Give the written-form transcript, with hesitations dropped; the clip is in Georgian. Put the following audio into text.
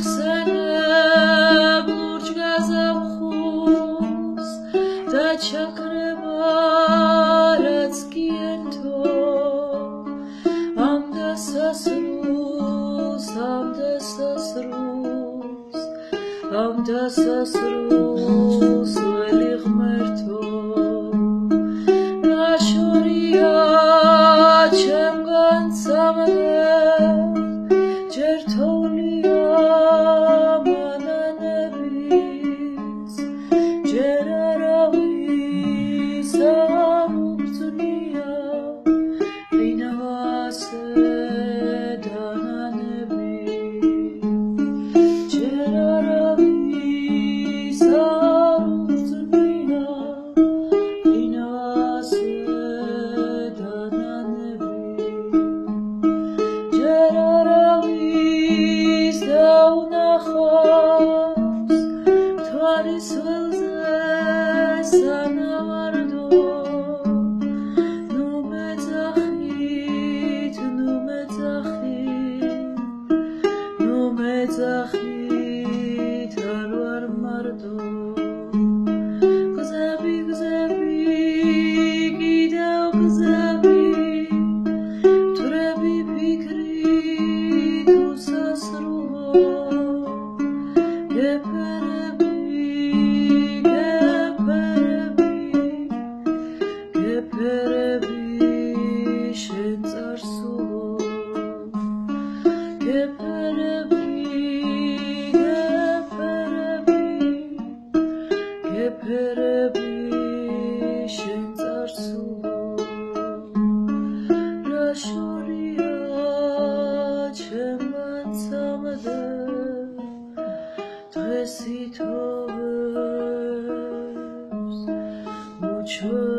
ხსენებ ლურჯ გაზაფხულს და ჩაქრება რაც გიერთო ამ დასასრულს ველი ღმერთო ნაშორია ჩემგან წამებ ჯერ თოვლია მანანების ჯერ არავის არ უბრძნია ყინვაზე დანანები ჯერ არავის არ უბრძნია ყინვაზე დანანები ჯერ არავის დაუნახავს მთვარის ველზე სანავარდო ნუ მეძახით არ ვარ მარტო გზები კიდევ გზები მტვრები ფიქრი თუ სასრულო გეფერები შენ წარსულო გეფერები შენ წარსულო რა შორია ჩემგან წამებ დღეს ითოვებს უჩვენებს